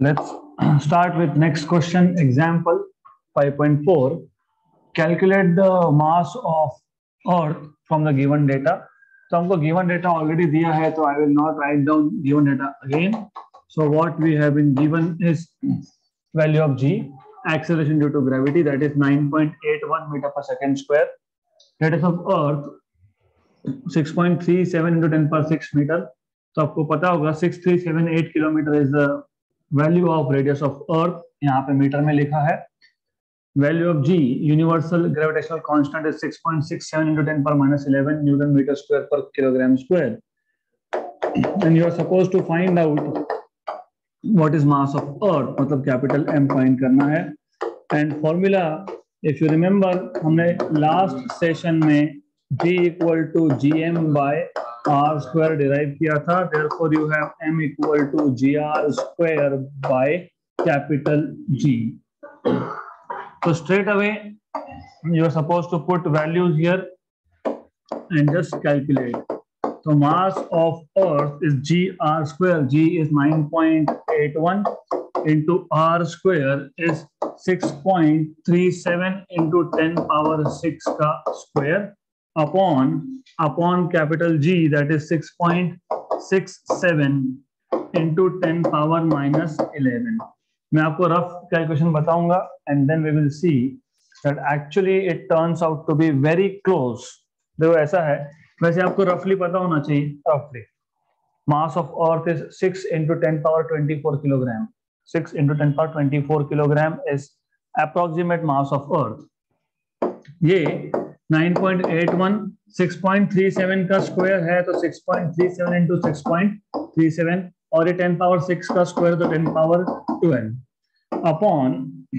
Let's start with next question. Example 5.4. Calculate the mass of Earth from the given data. तो हमको given data already दिया है, तो I will not write down given data again. So what we have been given is value of g, acceleration due to gravity, that is 9.81 meter per second square. Radius of Earth 6.37 into 10 per 6 meter. तो आपको पता होगा 6378 kilometre is the value of radius of earth, यहाँ पे metre में लिखा है. Value of G, universal gravitational constant is 6.67 into 10 per minus 11 newton metre square per kilogram square. And you are suppose to find out what is mass of earth, मतलब capital M find करना है. And formula, if you remember, हमने last session में G equal to gm by r square derive किया था. Therefore you have m equal to gr square by capital G. So straight away you are supposed to put values here and just calculate. So mass of Earth is gr square. G is 9.81 into r square is 6.37 into 10 power 6 का square upon capital G, that is 6.67 into 10 power minus 11. मैं आपको rough calculation बताऊंगा and then we will see that actually it turns out to be very close. देखो ऐसा है, वैसे आपको रफली पता होना चाहिए. रफली mass of earth is 6 into 10 power 24 kilogram. 6 into 10 power 24 kilogram is approximate mass of earth. ये 9.81 6.37 का स्क्वायर है, तो 6.37 into 6.37, और ये 10 पावर 6 का स्क्वायर, तो 10 power 12 upon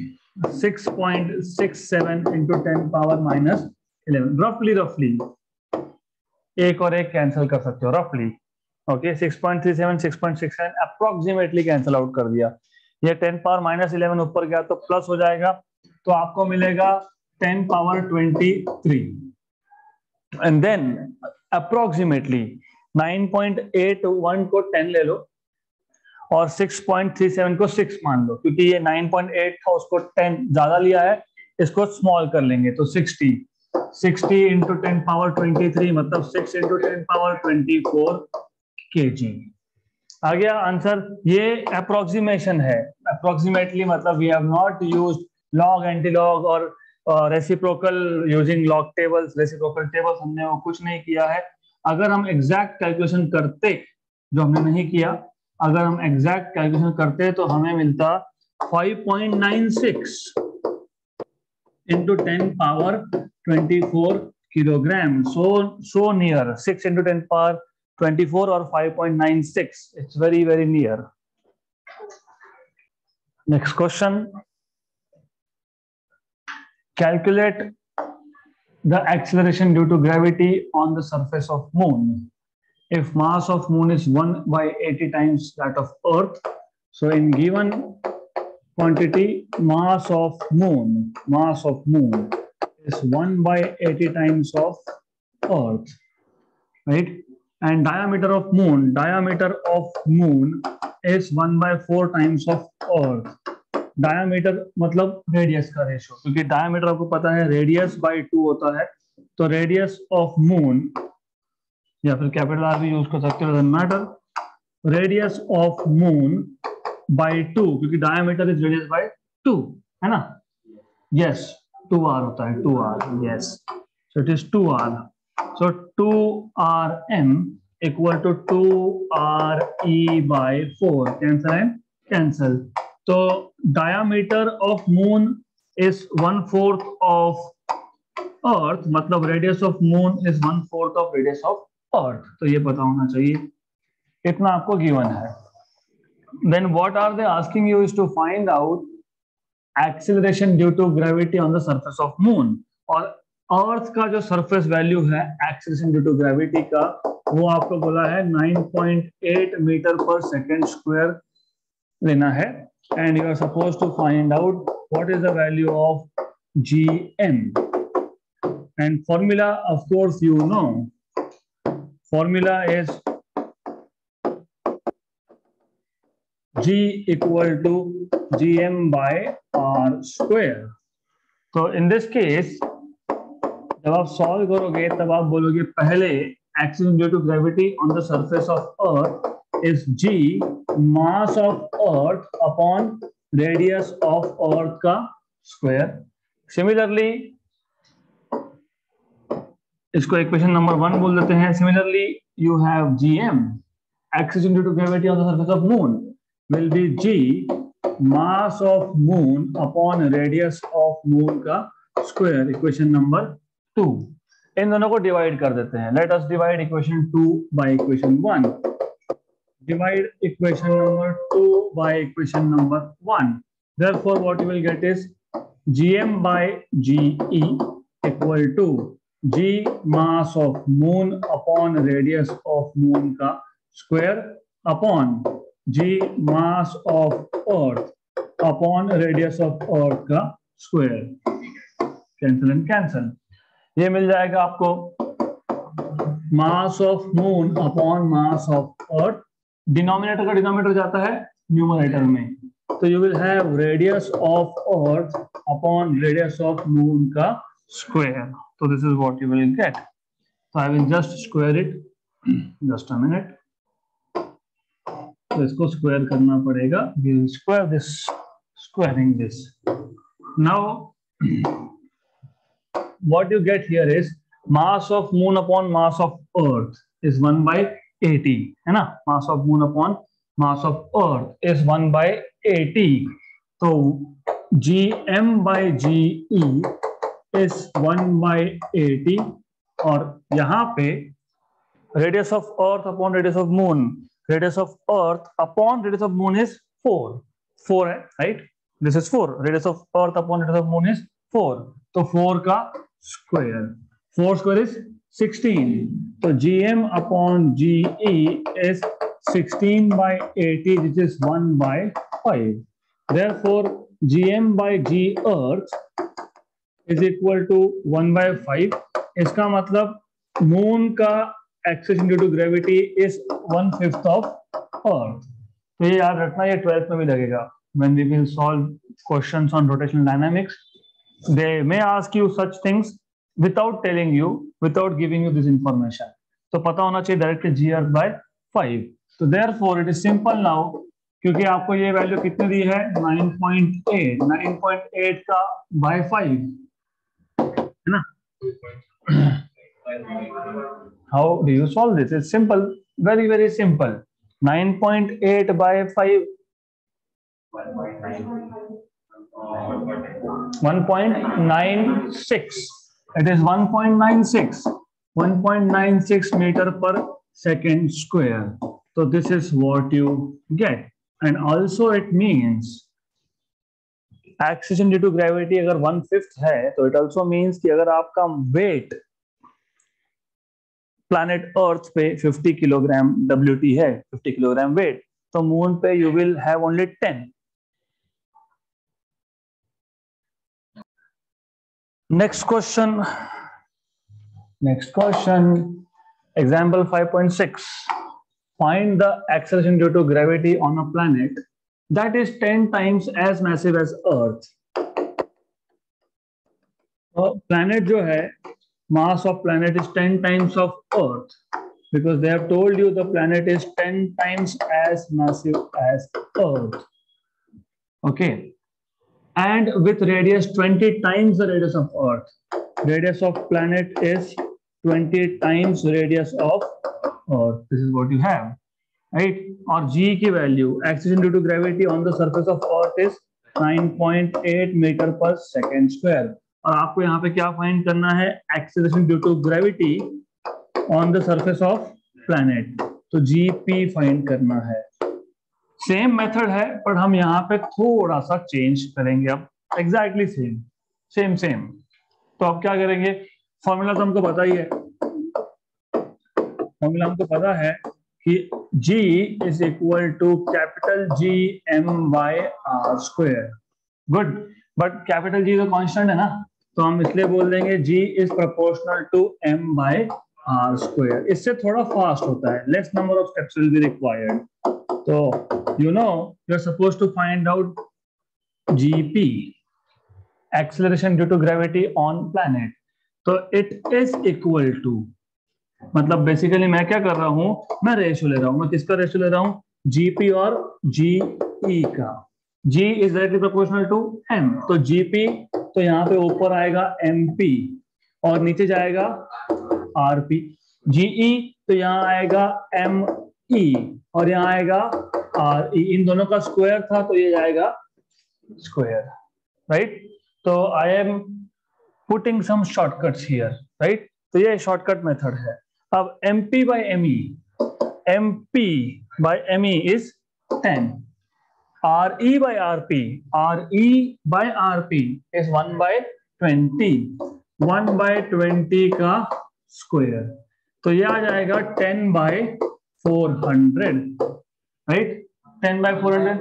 6.67 into 10 power minus 11. रफली एक और एक कैंसिल कर सकते हो रफली. ओके, 6.37 6.67 अप्रोक्सीमेटली कैंसिल आउट कर दिया. ये 10 पावर माइनस 11 ऊपर गया तो प्लस हो जाएगा, तो आपको मिलेगा 10 power 23. and then approximately 9.81 को 10 ले लो और 6.37 को 6 मान लो, क्योंकि ये 9.8 था, उसको 10 ज्यादा लिया है, इसको स्मॉल कर लेंगे तो 60 into 10 power 23 मतलब 6 into 10 power 24 kg. आ गया आंसर. ये अप्रोक्सीमेशन है. अप्रोक्सीमेटली मतलब we have not used log, antilog और reciprocal using log tables, reciprocal tables, हमने वो कुछ नहीं किया है. अगर हम एग्जैक्ट कैलकुलेशन करते, जो हमने नहीं किया, अगर हम एग्जैक्ट कैलकुलेशन करते तो हमें मिलता 5.96 into 10 power 24 kilogram. so near 6 into 10 power 24 or 5.96. it's very very near. Next question. Calculate the acceleration due to gravity on the surface of moon. If mass of moon is 1 by 80 times that of earth, so in given quantity mass of moon is 1 by 80 times of earth, right? And diameter of moon is 1 by 4 times of earth. Diameter मतलब radius का ratio, क्योंकि diameter आपको पता है radius bye 2 होता है, तो radius of moon, या फिर कैपिटल आर भी यूज कर सकते हो, doesn't matter. Radius of moon by 2, क्योंकि डायामीटर इज रेडियस बाय 2, है ना? यस, 2r होता है, 2r. Yes, so it is 2r. So 2rm equal to 2re by 4. Cancel है, कैंसल. तो diameter of moon is 1/4 of earth, मतलब radius of moon is 1/4 of radius of earth. तो ये पता होना चाहिए, इतना आपको given है. Then what are they asking you is to find out acceleration due to gravity on the surface of moon. और earth का जो surface value है acceleration due to gravity का, वो आपको बोला है 9.8 meter per second square लेना है. And you are supposed to find out what is the value of gm. And formula, of course, you know. Formula is g equal to gm by r square. तो in this case जब आप solve करोगे तब आप बोलोगे पहले acceleration due to gravity on the surface of earth is g mass of earth upon radius of earth का square. Similarly इसको इक्वेशन नंबर 1 बोल देते हैं. Similarly you have gm acceleration due to gravity on the surface of moon will be g mass of moon upon radius of moon का square. Equation number 2. इन दोनों को divide कर देते हैं. Let us divide equation 2 by equation 1. Divide equation number 2 by equation number 1. therefore what you will get is gm by ge equal to g mass of moon upon radius of moon का square upon g mass of earth upon radius of earth का square. cancel and cancel. ये मिल जाएगा आपको mass of moon upon mass of earth. Denominator का denominator जाता है numerator में, तो you will have radius of earth upon radius of moon का स्क्वायर. तो this is what you will get. तो I will just square it. Just a minute. तो इसको स्क्वायर करना पड़ेगा. We will square this, squaring this. Now what you get here is mass of moon upon mass of earth is 1 by 80 है ना. mass of moon upon mass of earth is 1 by 80. तो gm by ge is 1 by 80 और यहाँ पे radius of earth upon radius of moon, radius of earth upon radius of moon is 4 है, right? this is 4. radius of earth upon radius of moon is 4. तो 4 का square. 4 square is 16. तो gm अपॉन ge is 16 by 80 which is 1 by 5. therefore gm by g earth is equal to 1 by 5. इसका मतलब moon का acceleration due to gravity is 1/5 of earth. तो ये याद रखना, ये 12th में भी लगेगा. when we will solve questions on rotational dynamics, they may ask you such things without telling you, without giving you this information. तो पता होना चाहिए डायरेक्टली g earth by 5. तो therefore it is simple now, क्योंकि आपको ये value कितनी दी है 9.8. 9.8 का by 5 है ना. How do you solve this? It's simple, very very simple. 9.8 by 5 1.96. It is 1.96. 1.96 meter per second square. So this is what you get. And also it means acceleration due to gravity अगर 1/5 है, तो it also means कि अगर आपका weight planet Earth पे 50 kilogram WT है, 50 kilogram weight, तो moon पे you will have only 10. Next question. Example 5.6. Find the acceleration due to gravity on a planet that is 10 times as massive as Earth. Planet जो है, mass of planet is 10 times of Earth because they have told you the planet is 10 times as massive as Earth. Okay. And with radius 20 times the radius of Earth. Radius of planet is 20 times radius of Earth. This is what you have, right? और g की value, acceleration due to gravity on the surface of Earth is 9.8 meter per second square. और आपको यहाँ पे क्या find करना है? acceleration due to gravity on the surface of planet. तो gp फाइंड करना है. सेम मेथड है, पर हम यहाँ पे थोड़ा सा चेंज करेंगे. अब एग्जैक्टली सेम. तो अब क्या करेंगे? फॉर्मूला तो हमको पता ही है. फॉर्मूला हमको पता है कि g is equal to capital G m by r square. Good. But capital G तो कांस्टेंट है ना, तो हम इसलिए बोल देंगे g is proportional to m by r square. इससे थोड़ा फास्ट होता है, less number of steps will be required. तो you know you are suppose to find out gp, acceleration due to gravity on planet. तो it is equal to, मतलब basically मैं क्या कर रहा हूं, मैं रेशियो ले रहा हूं। मैं किसका रेशियो ले रहा हूं? जीपी और जीई का। G is directly proportional to m, तो जीपी तो यहाँ पे ऊपर आएगा एमपी और नीचे जाएगा आरपी। जीई तो यहाँ आएगा एम ई और यहाँ आएगा आर ई। इन दोनों का स्क्वायर था तो ये जाएगा स्क्वायर, राइट। तो I am putting some shortcuts here, right. तो ये शॉर्टकट मेथड है। अब mp by me, mp by me is 10, RE by RP, RE by RP is 1 by 20, 1 by 20 का स्क्वायर, तो ये आ जाएगा 10 by 400, राइट। 10 by 400,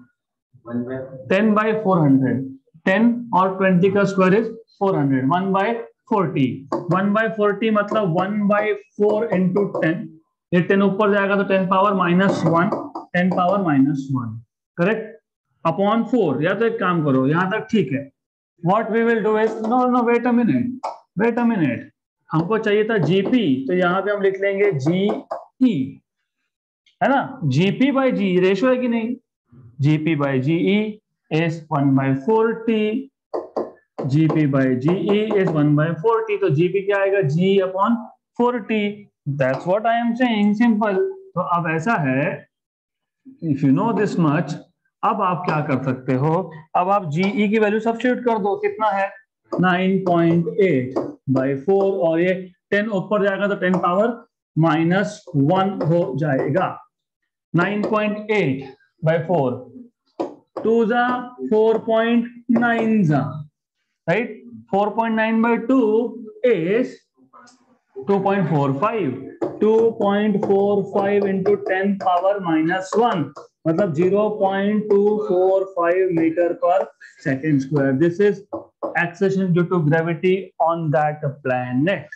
10 by 400, 10 और 20 का स्क्वायर इज 400, 1 by 40, 1 by 40 मतलब 1 by 4 into 10, ये 10 ऊपर जाएगा तो 10 power minus 1, 10 power minus 1, correct, upon 4। या तो एक काम करो, यहां तक ठीक है। What we will do is, no wait a minute, हमको चाहिए था जीपी, तो यहां पे हम लिख लेंगे जीई, है ना। जीपी बाई जी रेशियो है कि नहीं, gp by ge is 1 by 40, gp by ge is 1 by 40, तो जीपी क्या आएगा, g upon 40। That's what I am saying, simple. तो अब ऐसा है, if you know this much, अब आप क्या कर सकते हो, अब आप जीई की वैल्यू सब्स्टिट्यूट कर दो। कितना है, 9.8 by 4, और ये 10 ऊपर जाएगा तो 10 पावर माइनस 1 हो जाएगा। 9.8 by 4, 2 जा 4.9 जा, right. 4.9 by 2 is 2.45, 2.45 into 10 power minus 1, मतलब 0.245 metre per second square. This is acceleration due to gravity on that planet.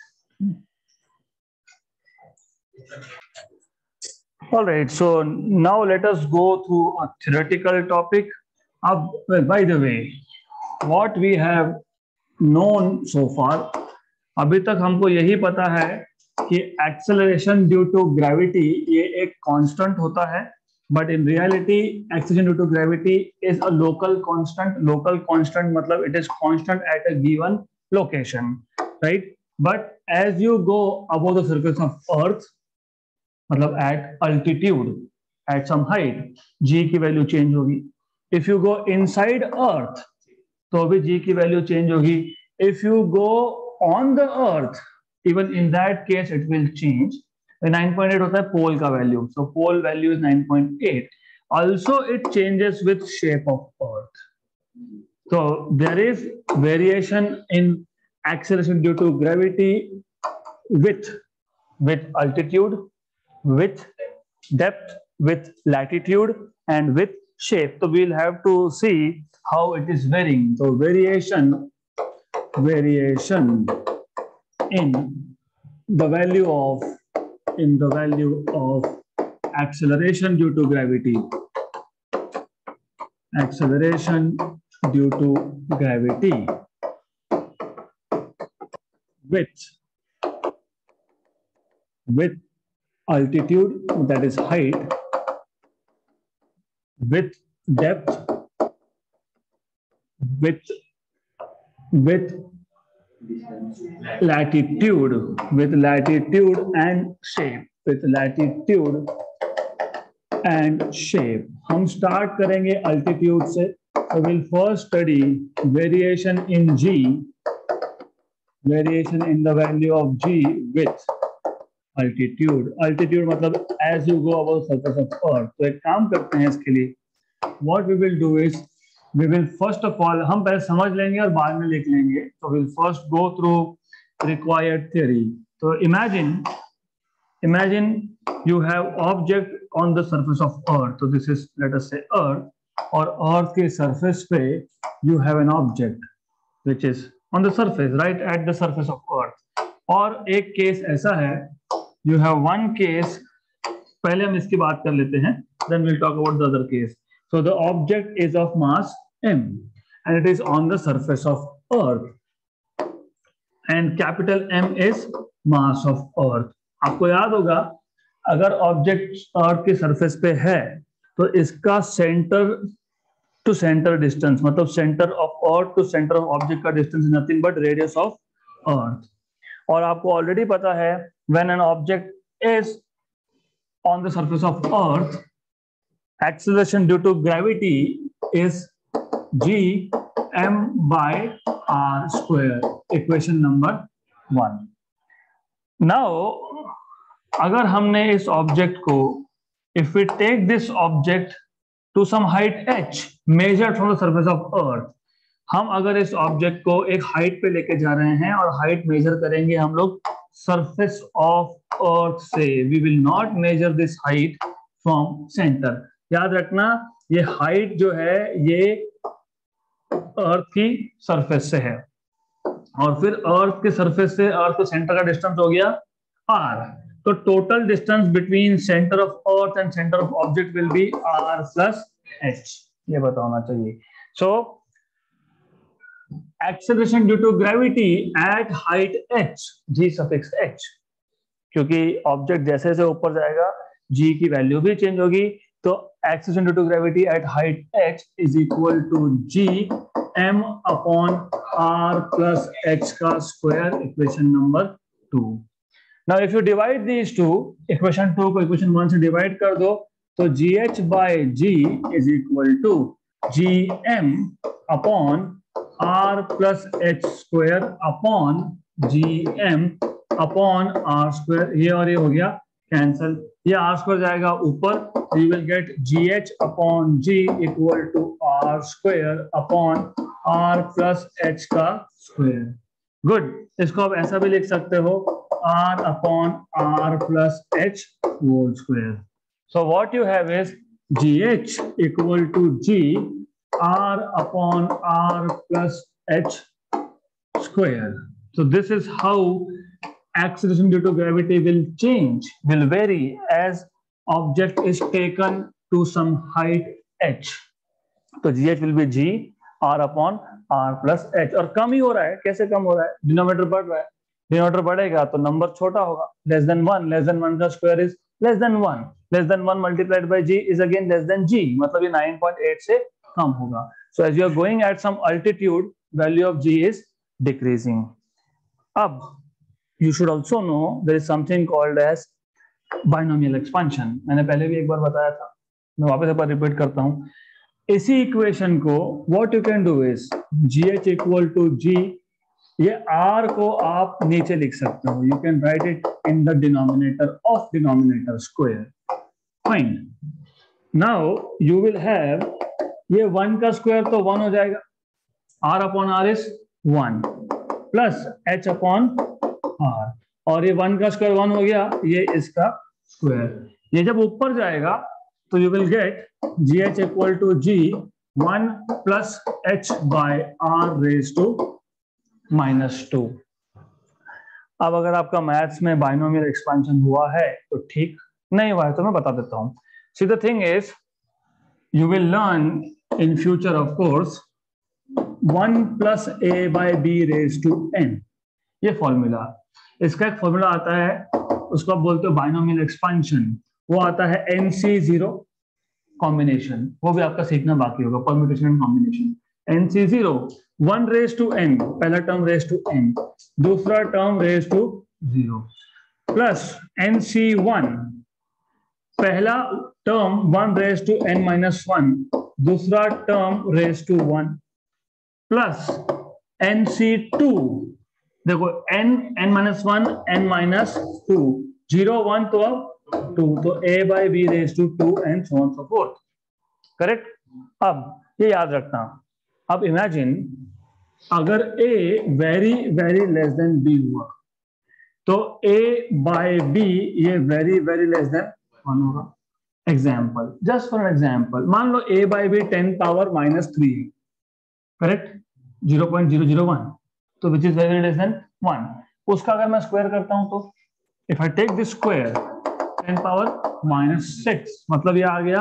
All right, so now let us go through a theoretical topic. By the way, what we have known so far, अभी तक हमको यही पता है कि acceleration due to gravity ये एक constant होता है, but in reality acceleration due to gravity is a local constant. Local constant मतलब it is constant at a given location, right. But as you go above the surface of earth, मतलब at altitude, at some height, G की value change होगी। If you go inside earth तो भी G की value change होगी। If you go on the earth, even in that case it will change. 9.8 होता है pole का value, so pole value is 9.8. Also it changes with shape of earth, so there is variation in acceleration due to gravity with altitude, with depth, with latitude, and with shape. So we'll have to see how it is varying. So variation in the value of acceleration due to gravity, acceleration due to gravity with altitude, that is height, with depth, with latitude and shape, with latitude and shape. हम start करेंगे altitude से। So we'll first study variation in G, variation in the value of G with altitude. Altitude मतलब as you go above the surface of earth. तो एक काम करते हैं इसके लिए, what we will do is we will first of all, हम पहले समझ लेंगे और बाद में लिख लेंगे। So we'll first go through required theory. So imagine you have object on the surface of earth. So this is, let us say, earth, और earth के surface पे you have an object which is on the surface, right at the surface of earth. और एक case ऐसा है, you have one case, पहले हम इसकी बात कर लेते हैं, then will talk about the other case. So the object is of mass m and it is on the surface of earth and capital M is mass of earth. आपको याद होगा, अगर ऑब्जेक्ट अर्थ के सरफेस पे है तो इसका centre to centre distance, मतलब centre of earth to centre of object का distance is nothing but radius of earth. और आपको ऑलरेडी पता है, when an object is on the surface of earth, acceleration due to gravity is g m by r square. Equation number 1. Now, अगर हमने इस object को, if we take this object to some height h measured from the surface of earth, हम अगर इस object को एक height पे लेके जा रहे हैं और हाइट मेजर करेंगे हम लोग सरफेस ऑफ अर्थ से, we will not measure this height from center. याद रखना, ये हाइट जो है ये अर्थ की सरफेस से है, और फिर अर्थ के सरफेस से अर्थ के सेंटर का डिस्टेंस हो गया r. तो total distance between centre of earth and centre of object will be r plus h. ये बताना चाहिए. So acceleration due to gravity at height h, g suffix h, क्योंकि ऑब्जेक्ट जैसे जैसे ऊपर जाएगा g की वैल्यू भी चेंज होगी, तो acceleration due to gravity at height h is equal to g m upon r plus h का square. Equation number 2. Now if you divide these two, equation 2 को equation 1 से divide कर दो, तो gh by g is equal to gm upon r plus h square upon gm upon r square. ये और ये हो गया कैंसल, ये r स्क्वायर जाएगा ऊपर, you will get gh upon g equal to r square upon r plus h का square. Good. इसको आप ऐसा भी लिख सकते हो, r upon r plus h whole square. So what you have is gh equal to g r upon r plus h square. So this is how acceleration due to gravity will change, will vary as object is taken to some height h. तो gh will be g r upon r plus h. और कम ही हो रहा है, कैसे कम हो रहा है, denominator बढ़ रहा है, डिनोमिनेटर बढ़ेगा तो नंबर छोटा होगा, less than 1 का square is less than 1 multiplied by g is again less than g, मतलब ये 9.8 से कम होगा. So as you are going at some altitude, value of g is decreasing. अब you should also know there is something called as binomial expansion. मैंने पहले भी एक बार बताया था, मैं वापस एक बार रिपीट करता हूँ. इसी इक्वेशन को what you can do is gh equal to g, ये r को आप नीचे लिख सकते हो, you can write it in the denominator of denominator square. Fine. Now you will have, ये 1 का स्क्वायर तो 1 हो जाएगा, r upon r is 1 plus h upon r, और ये 1 का स्क्वायर 1 हो गया, ये इसका स्क्वायर. ये जब ऊपर जाएगा तो you will get gh equal to g 1 plus h by r raise to -2. अब अगर आपका मैथ्स में बाइनोमियल एक्सपेंशन हुआ है तो ठीक, नहीं हुआ है तो मैं बता देता हूं. See the thing is, you will learn in future of course 1 plus a by b raise to n. ये फॉर्मूला, इसका एक फॉर्मूला आता है, उसको आप बोलते हो बाइनोमियल एक्सपेंशन. वो आता है NC0 कॉम्बिनेशन, वो भी आपका सीखना बाकी होगा, permutation and combination. NC0 1 raise to n, पहला टर्म रेज टू n, दूसरा term raise to 0, plus NC1 पहला term 1 raise to n minus 1, दूसरा term raise to 1, plus NC2, देखो n माइनस 1 n माइनस 2, 0 1 तो अब 2, तो a by b raise to 2 and so on so fourth. Correct. अब ये याद रखना, अब इमेजिन अगर a very very less than b हुआ तो a बाय b ये वेरी वेरी लेस देन 1 होगा. एग्जाम्पल, जस्ट फॉर एग्जाम्पल, मान लो a बाय b 10 पावर -3 है, करेक्ट, 0.001, तो which is very less than 1. उसका अगर मैं स्क्वायर करता हूं तो if I take this square 10 power -6 मतलब ये आ गया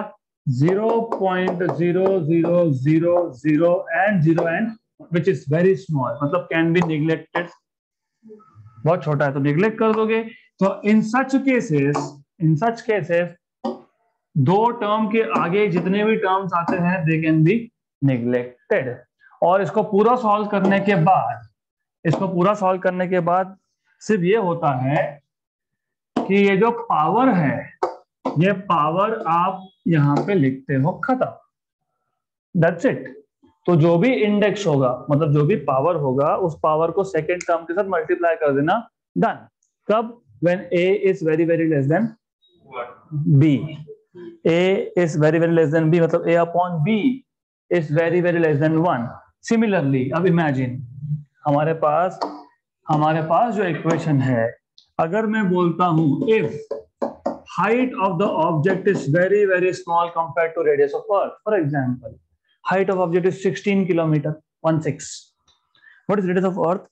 0.0000 and 0 and which is very small, मतलब कैन बी निग्लेक्टेड, बहुत छोटा है तो निग्लेक्ट कर दोगे। तो इन सच केसेस दो टर्म के आगे जितने भी टर्म्स आते हैं दे कैन बी निग्लेक्टेड। और इसको पूरा सॉल्व करने के बाद सिर्फ ये होता है कि ये जो पावर है, ये पावर आप यहां पे लिखते हो, खत्म, दैट्स इट। तो जो भी इंडेक्स होगा, मतलब जो भी पावर होगा, उस पावर को सेकेंड टर्म के साथ मल्टीप्लाई कर देना, डन। कब? When a is very very less than b, a is very very less than b, मतलब a upon b is very very less than 1। Similarly अब इमेजिन हमारे पास जो इक्वेशन है, अगर मैं बोलता हूं if height of the object is very very small compared to radius of earth, for example height of object is 16 kilometer, 16, what is radius of earth?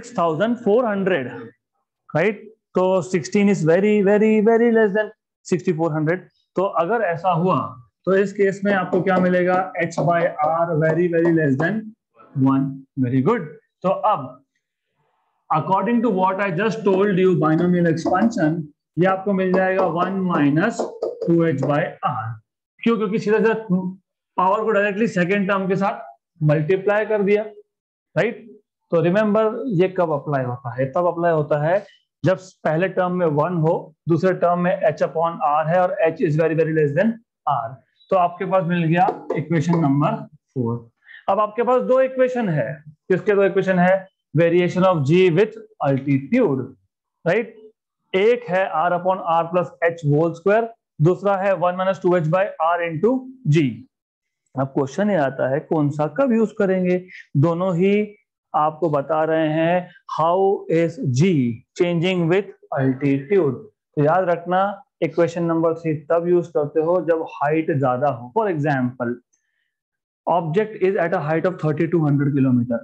6400, right? तो 16 is very very very less than 6400। तो अगर ऐसा हुआ तो इस case में आपको क्या मिलेगा? h by r very very less than 1। Very good. तो अब according to what I just told you, binomial expansion, ये आपको मिल जाएगा 1 माइनस 2h बाय r। क्यों? क्योंकि सीधा सीधा पावर को डायरेक्टली सेकेंड टर्म के साथ मल्टीप्लाई कर दिया, राइट? तो रिमेंबर ये कब अप्लाई होता है? तब अप्लाई होता है जब पहले टर्म में 1 हो, दूसरे टर्म में h अपॉन r है और h is very very less than r। तो आपके पास मिल गया इक्वेशन नंबर 4। अब आपके पास दो इक्वेशन है। किसके दो इक्वेशन है? Variation of g with altitude, right? एक है r upon r plus h whole square, दूसरा है 1 minus 2h by r into g. अब क्वेश्चन ये आता है कौन सा कब यूज करेंगे? दोनों ही आपको बता रहे हैं how is g changing with altitude. तो याद रखना इक्वेशन नंबर 3 तब यूज करते हो जब हाइट ज्यादा हो। For example object is at a height of 3200 kilometre,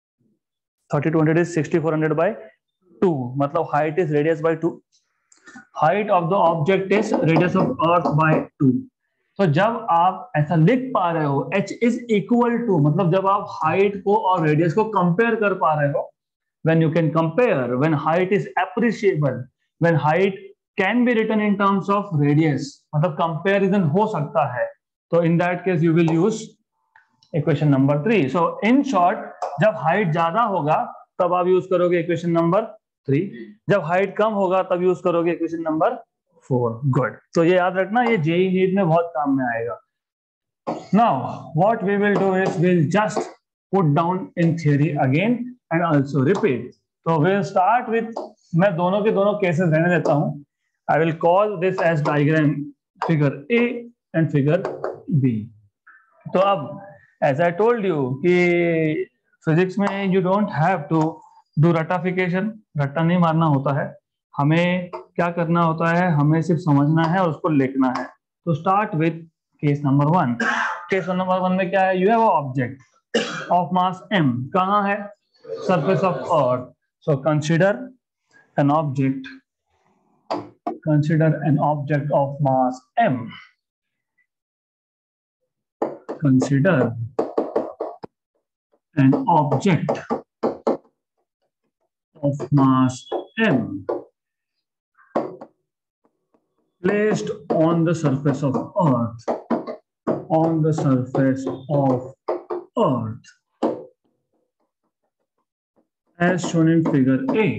3200 is 6400 by 2, मतलब height is radius by 2, height of the object is radius of earth by 2। तो जब आप ऐसा लिख पा रहे हो h is equal to, मतलब जब आप height को और radius को कंपेयर कर पा रहे हो, when you can compare, when height is appreciable, when height can be written in terms of radius, मतलब कंपेरिजन हो सकता है, तो in that case you will use equation number 3। So in short, जब हाइट ज्यादा होगा तब आप यूज करोगे इक्वेशन नंबर 3, जब हाइट कम होगा तब यूज करोगे इक्वेशन नंबर 4। गुड। तो ये याद रखना, ये जेईई नीट में बहुत काम में आएगा। Now what we will do is will just put down in theory again and also repeat. तो विल स्टार्ट विथ, मैं दोनों के दोनों केसेस रहने देता हूं। I will call this as diagram figure A and figure B. तो अब as I told you कि फिजिक्स में you don't have to do रटाफिकेशन, रट्टा नहीं मारना होता है, हमें क्या करना होता है, हमें सिर्फ समझना है और उसको लिखना है। तो start with case number 1। Case number 1 में क्या है? You have a object of mass m, कहाँ है? Surface of earth. So consider an object of mass m। Consider an object of mass m placed on the surface of earth, as shown in figure A,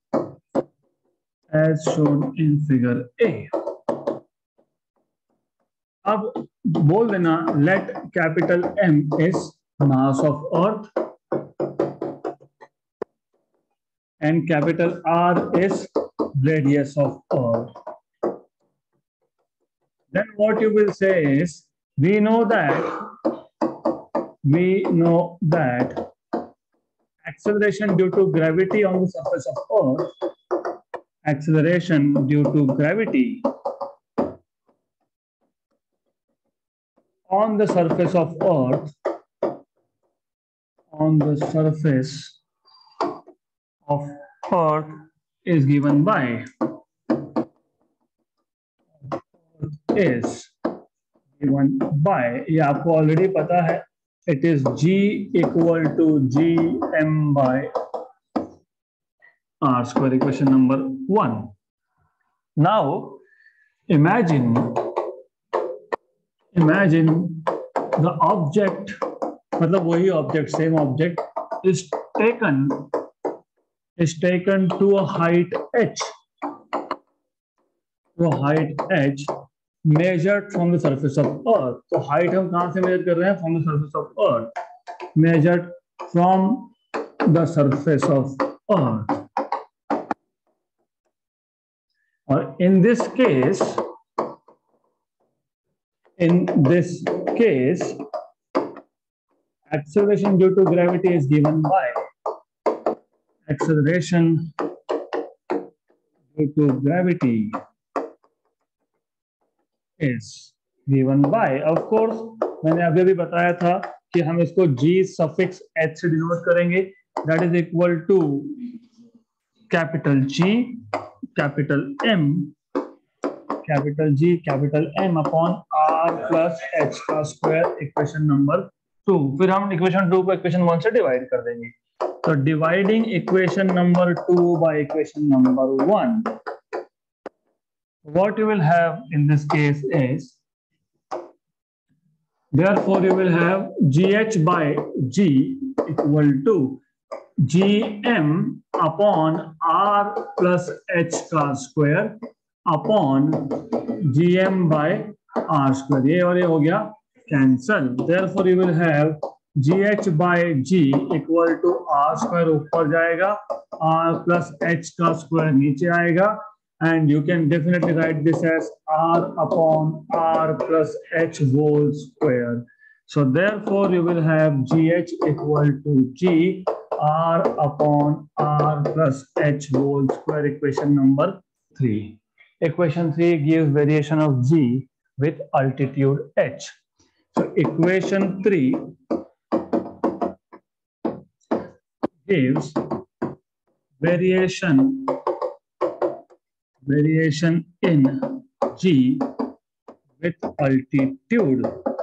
अब बोल देना let capital M is mass of earth and capital R is radius of earth. Then what you will say is we know that acceleration due to gravity on the surface of earth, acceleration due to gravity on the surface of earth, earth is given by is given by, ये आपको already पता है, it is G equal to Gm by R square, equation number 1. Now imagine the object, मतलब वही object, same object is taken to a height h, measured from the surface of earth. तो height हम कहां से measure कर रहे हैं? From the surface of earth, measured from the surface of earth. और in this case acceleration due to gravity is given by acceleration due to gravity is given by, of course मैंने अभी भी बताया था कि हम इसको g suffix h से डिनोट करेंगे, that is equal to capital G capital M upon R plus h का स्क्वायर, इक्वेशन नंबर 2. फिर हम इक्वेशन 2 को इक्वेशन 1 से डिवाइड कर देंगे. तो dividing equation number 2 by equation number 1, what you will have in this case is, therefore you will have gh by g equal to gm upon r plus h का square upon gm by r square. ये और ये हो गया cancel. Therefore you will have gh by g equal to r square ऊपर जाएगा, r plus h का square नीचे आएगा, and you can definitely write this as r upon r plus h whole square. So therefore you will have gh equal to g r upon r plus h whole square, equation number 3. Equation 3 gives variation of g with altitude h. So equation 3 gives variation in g with altitude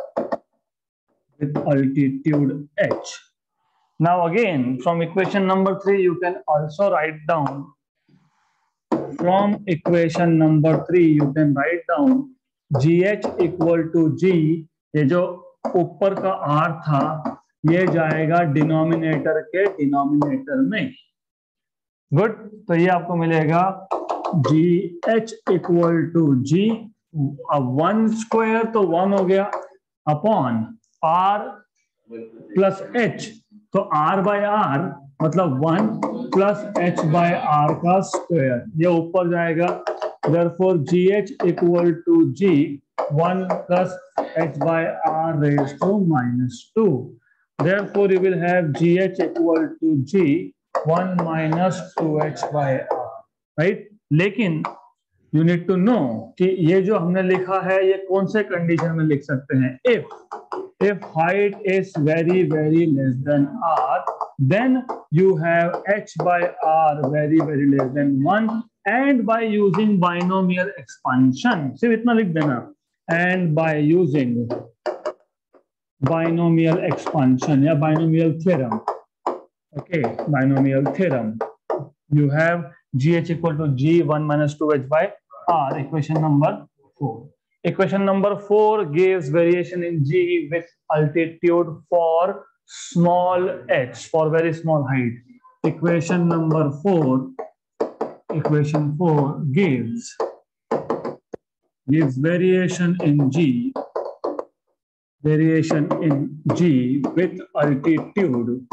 h. Now again, from equation number 3 you can also write down, gh equal to g, ये जो ऊपर का r था ये जाएगा denominator के denominator में. Good. तो ये आपको मिलेगा gh equal to g, 1 square तो 1 हो गया, अपॉन r प्लस h, तो r बाय r मतलब 1 प्लस h बाय r का स्क्वायर, ये ऊपर जाएगा. therefore gh equal to g 1 plus h by r raised to -2. Therefore you will have gh equal to g 1 minus 2h by r, right? लेकिन you need to know कि ये जो हमने लिखा है ये कौन से कंडीशन में लिख सकते हैं. if height is very less than r, then you have h by r very less than 1, and by using binomial expansion, सिर्फ इतना लिख देना, and by using binomial expansion या binomial theorem, okay, binomial theorem, you have gh equal to g 1 minus 2h by r, equation number 4. Equation number 4 gives variation in g with altitude for small h, for very small height. Equation number 4 gives variation in g with altitude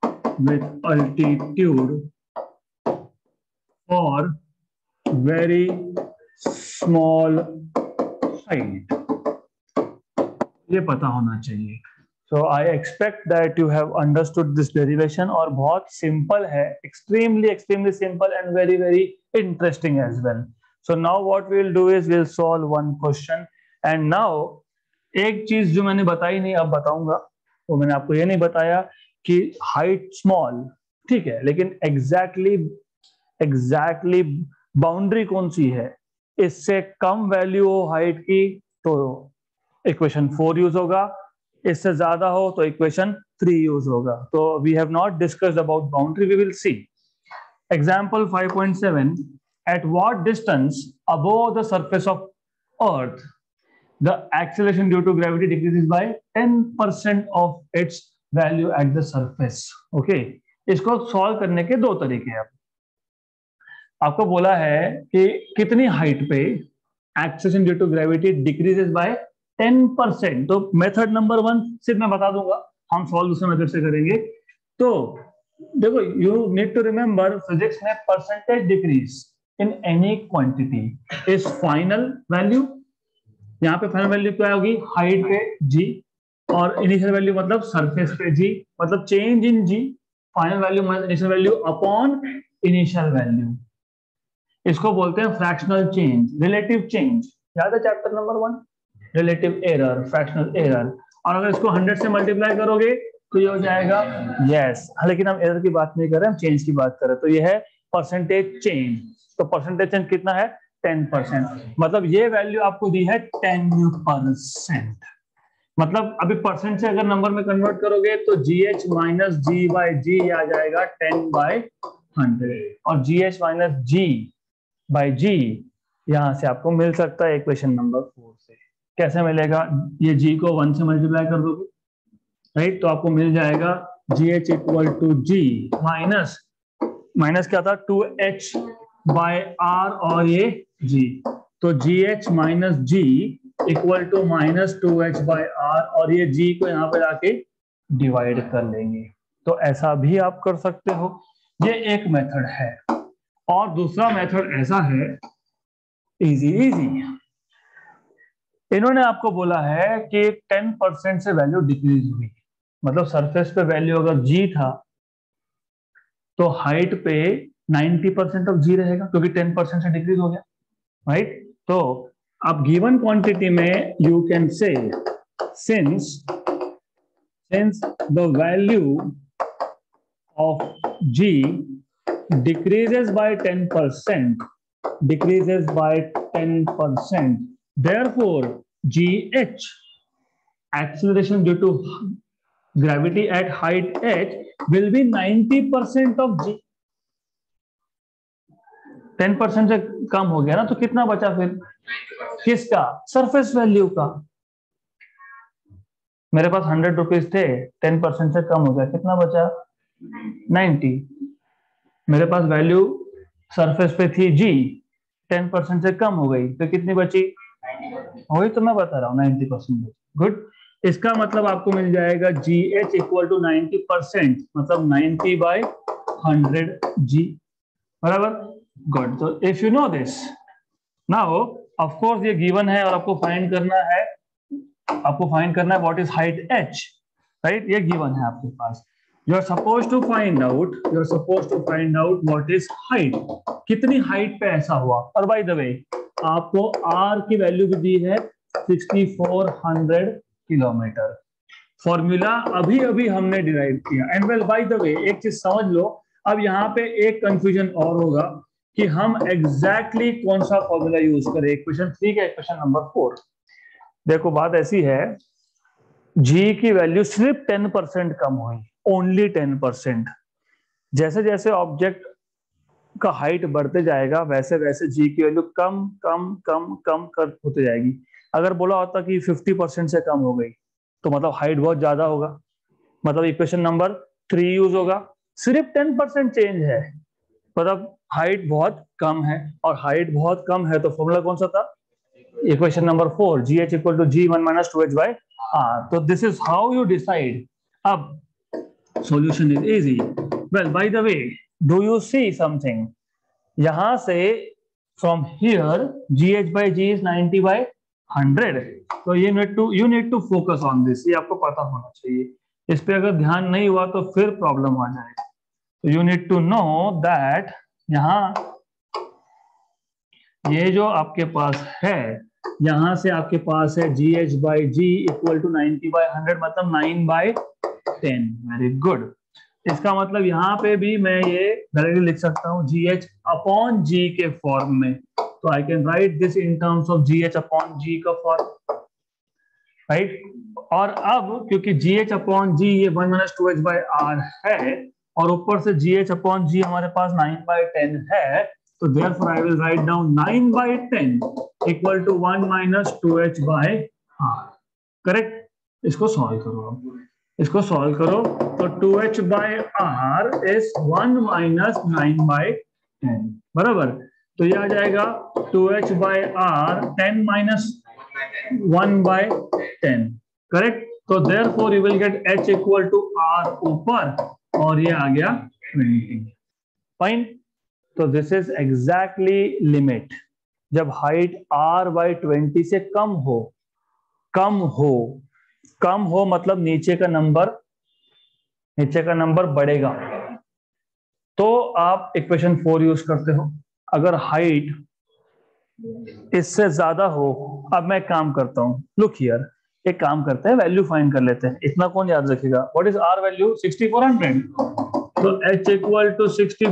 for very small height. ये पता होना चाहिए. So I expect that you have understood this derivation, और बहुत simple है, extremely simple and very interesting as well. So now what we will do is we'll solve one question. And now एक चीज जो मैंने बताई नहीं अब बताऊंगा, वो मैंने आपको ये नहीं बताया कि हाइट स्मॉल, ठीक है, लेकिन एग्जैक्टली एग्जैक्टली बाउंड्री कौन सी है, इससे कम वैल्यू हो हाइट की तो इक्वेशन 4 यूज होगा, इससे ज्यादा हो तो इक्वेशन 3 यूज होगा. तो we have not discussed about boundary, we will see. Example 5.7, at what distance above the surface of earth the acceleration due to gravity decreases by 10% of its value at the surface. Okay, इसको solve करने के दो तरीके हैं. आपको बोला है कि कितनी हाइट पे acceleration due to gravity decreases by 10%. तो मेथड नंबर 1 सिर्फ मैं बता दूंगा, हम सॉल्व दूसरे मेथड से करेंगे. तो देखो, you need to remember physics में percentage decrease in any quantity is final value. यहाँ पे फाइनल वैल्यू क्या होगी, हाइट पे जी, और इनिशियल वैल्यू मतलब सरफेस पे जी, मतलब change in G, final value minus initial value upon initial value. इसको बोलते हैं फ्रैक्शनल चेंज, रिलेटिव चेंज. याद है chapter number 1, relative error, fractional error. और अगर इसको 100 से मल्टीप्लाई करोगे तो ये हो जाएगा यस. लेकिन हम एरर की बात नहीं कर रहे, हम चेंज की बात कर रहे हैं. तो ये है परसेंटेज चेंज. तो परसेंटेज चेंज कितना है, 10%. मतलब ये वैल्यू आपको दी है 10%. मतलब अभी परसेंट से अगर नंबर में कन्वर्ट करोगे तो GH minus G by G आ जाएगा 10/100, और GH minus G by G यहां से आपको मिल सकता है इक्वेशन नंबर 4 से. कैसे मिलेगा, ये जी को 1 से मल्टीप्लाई कर दोगे, राइट, तो आपको मिल जाएगा GH equal to G minus minus क्या था 2H बाय R और ये G. तो GH minus G equal to minus 2H by R, और ये G को यहाँ पे लाके डिवाइड कर लेंगे. तो ऐसा भी आप कर सकते हो, ये एक मेथड है. और दूसरा मेथड ऐसा है, इजी इजी. इन्होंने आपको बोला है कि 10% से वैल्यू डिक्रीज हुई, मतलब सरफेस पे वैल्यू अगर G था तो हाइट पे 90% ऑफ G रहेगा, क्योंकि 10% से डिक्रीज हो गया, राइट. तो अब गिवन क्वांटिटी में you can say since the value of G decreases by 10%, therefore GH, acceleration due to gravity at height h, will be 90% of G. 10% से कम हो गया ना, तो कितना बचा फिर, किसका, सरफेस वैल्यू का. मेरे पास 100 रुपीज थे, 10% से कम हो गया, कितना बचा 90. मेरे पास वैल्यू सरफेस पे थी G, 10% से कम हो गई तो कितनी बची, वही तो मैं बता रहा हूँ 90%. गुड. इसका मतलब आपको मिल जाएगा GH इक्वल टू 90%, मतलब 90/100G, बराबर. गुड. तो if you know this now, of course ये गिवन है और आपको फाइंड करना है, what is height h, right. ये गिवन है आपके पास. You are supposed to find out what is height. कितनी हाइट पे ऐसा हुआ. और बाय द वे आपको R की वैल्यू भी दी है 6400 किलोमीटर. फॉर्मूला अभी अभी हमने डिराइव किया. And well by the way एक चीज समझ लो, अब यहाँ पे एक कंफ्यूजन और होगा कि हम एग्जैक्टली कौन सा फॉर्मूला यूज करें, इक्वेशन 3 का इक्वेशन नंबर 4. देखो बात ऐसी है, G की वैल्यू सिर्फ 10% कम हुई, ओनली 10%. जैसे जैसे ऑब्जेक्ट का हाइट बढ़ते जाएगा वैसे वैसे G की वैल्यू कम कम कम कम कर होते जाएगी. अगर बोला होता कि 50% से कम हो गई तो मतलब हाइट बहुत ज्यादा होगा, मतलब इक्वेशन नंबर 3 यूज होगा. सिर्फ 10% चेंज है, मतलब हाइट बहुत कम है, और हाइट बहुत कम है तो फॉर्मूला कौन सा था, equation number 4, GH equal to G1 minus 2H by R. तो this is how you decide. अब solution is easy. Well, by the way, do you see something? यहां से from here GH by G is 90/100. तो you need to focus on this. ये आपको पता होना चाहिए. इस पे अगर ध्यान नहीं हुआ तो फिर प्रॉब्लम आ जाएगा. तो you need to know that यहाँ ये जो आपके पास है, यहां से आपके पास है GH by G equal to 90/100, मतलब 9/10. Very good. इसका मतलब यहाँ पे भी मैं ये डायरेक्टली लिख सकता हूँ GH अपॉन G के फॉर्म में। तो I can write this in terms of GH upon G का फॉर्म, राइट। और अब क्योंकि GH अपॉन G ये 1 माइनस 2H बाय R है और ऊपर से GH अपॉन G हमारे पास 9/10 है, तो therefore I will write down 9/10 equal to 1 minus 2H by R। Correct. इसको सॉल्व करो, इसको सॉल्व करो तो 2H by R is 1 minus 9/10 बराबर। तो ये आ जाएगा 2H by R 10 minus 1/10, correct. तो therefore you will get H equal to R ऊपर और ये आ गया 20। फाइन। तो दिस इज एग्जैक्टली लिमिट जब हाइट R/20 से कम हो, कम हो मतलब नीचे का नंबर बढ़ेगा, तो आप इक्वेशन 4 यूज करते हो। अगर हाइट इससे ज्यादा हो, अब मैं काम करता हूं, लुक हियर, एक काम करते हैं, वैल्यू फाइंड कर लेते हैं। इतना कौन याद रखेगा? What is R value? 6400। तो H इक्वल टू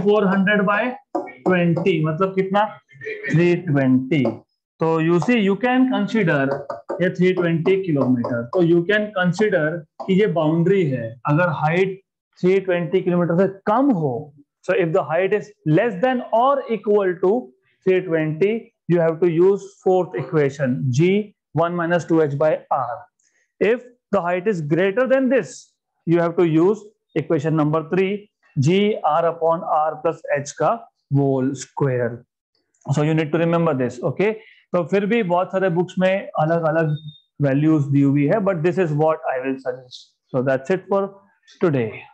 6400/20 मतलब कितना? 320। तो you see you can consider ये 320 किलोमीटर, तो यू कैन कंसीडर कि ये बाउंड्री है। अगर हाइट 320 किलोमीटर से कम हो, so if the height is less than or equal to 320, you have to use fourth equation, G 1 minus 2H by R. If the height is greater than this, you have to use equation number 3, G R upon R plus H का whole square. So you need to remember this, okay? तो फिर भी बहुत सारे books में अलग अलग values दी हुई है, but this is what I will suggest. So that's it for today.